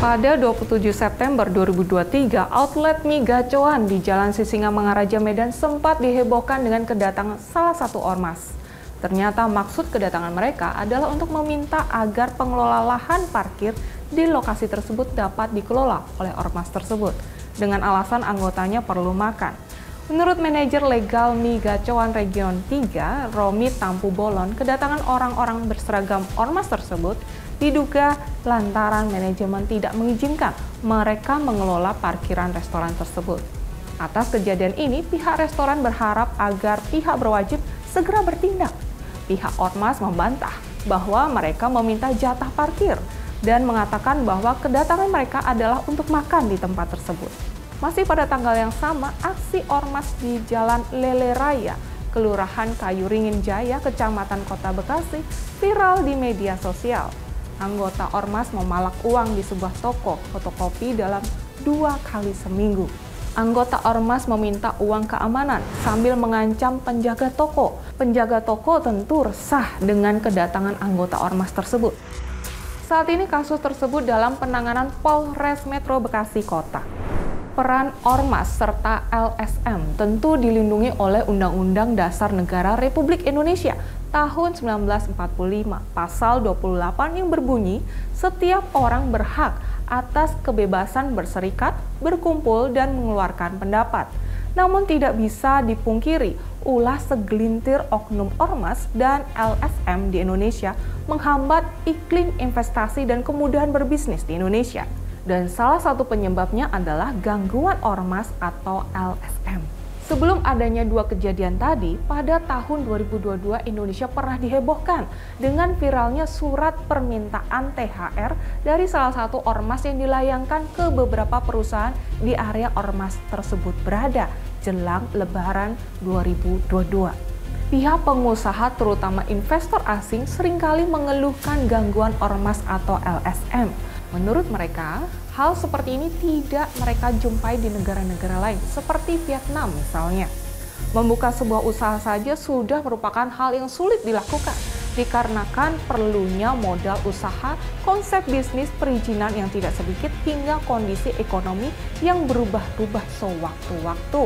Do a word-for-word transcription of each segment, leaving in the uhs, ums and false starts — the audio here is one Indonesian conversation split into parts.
Pada dua puluh tujuh September dua ribu dua puluh tiga, outlet mie Gacoan di Jalan Sisingamangaraja, Medan sempat dihebohkan dengan kedatangan salah satu ormas. Ternyata maksud kedatangan mereka adalah untuk meminta agar pengelola lahan parkir di lokasi tersebut dapat dikelola oleh ormas tersebut, dengan alasan anggotanya perlu makan. Menurut manajer legal mie Gacoan Region tiga, Romi Tampu Bolon, kedatangan orang-orang berseragam ormas tersebut diduga lantaran manajemen tidak mengizinkan mereka mengelola parkiran restoran tersebut. Atas kejadian ini, pihak restoran berharap agar pihak berwajib segera bertindak. Pihak ormas membantah bahwa mereka meminta jatah parkir dan mengatakan bahwa kedatangan mereka adalah untuk makan di tempat tersebut. Masih pada tanggal yang sama, aksi ormas di Jalan Lele Raya, Kelurahan Kayu Ringin Jaya, Kecamatan Kota Bekasi, viral di media sosial. Anggota ormas memalak uang di sebuah toko fotokopi dalam dua kali seminggu. Anggota ormas meminta uang keamanan sambil mengancam penjaga toko. Penjaga toko tentu resah dengan kedatangan anggota ormas tersebut. Saat ini kasus tersebut dalam penanganan Polres Metro Bekasi Kota. Peran ormas serta L S M tentu dilindungi oleh Undang-Undang Dasar Negara Republik Indonesia tahun seribu sembilan ratus empat puluh lima, pasal dua puluh delapan yang berbunyi, setiap orang berhak atas kebebasan berserikat, berkumpul, dan mengeluarkan pendapat. Namun tidak bisa dipungkiri, ulah segelintir oknum ormas dan L S M di Indonesia menghambat iklim investasi dan kemudahan berbisnis di Indonesia. Dan salah satu penyebabnya adalah gangguan ormas atau L S M. Sebelum adanya dua kejadian tadi, pada tahun dua ribu dua puluh dua Indonesia pernah dihebohkan dengan viralnya surat permintaan T H R dari salah satu ormas yang dilayangkan ke beberapa perusahaan di area ormas tersebut berada jelang Lebaran dua ribu dua puluh dua. Pihak pengusaha terutama investor asing seringkali mengeluhkan gangguan ormas atau L S M. Menurut mereka, hal seperti ini tidak mereka jumpai di negara-negara lain, seperti Vietnam misalnya. Membuka sebuah usaha saja sudah merupakan hal yang sulit dilakukan, dikarenakan perlunya modal usaha, konsep bisnis, perizinan yang tidak sedikit, hingga kondisi ekonomi yang berubah-ubah sewaktu-waktu.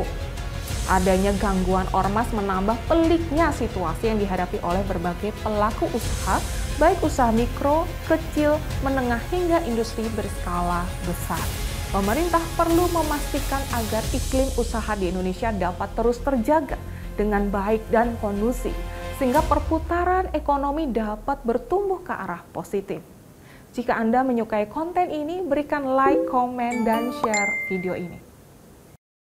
Adanya gangguan ormas menambah peliknya situasi yang dihadapi oleh berbagai pelaku usaha, baik usaha mikro, kecil, menengah, hingga industri berskala besar. Pemerintah perlu memastikan agar iklim usaha di Indonesia dapat terus terjaga dengan baik dan kondusif, sehingga perputaran ekonomi dapat bertumbuh ke arah positif. Jika Anda menyukai konten ini, berikan like, komen, dan share video ini.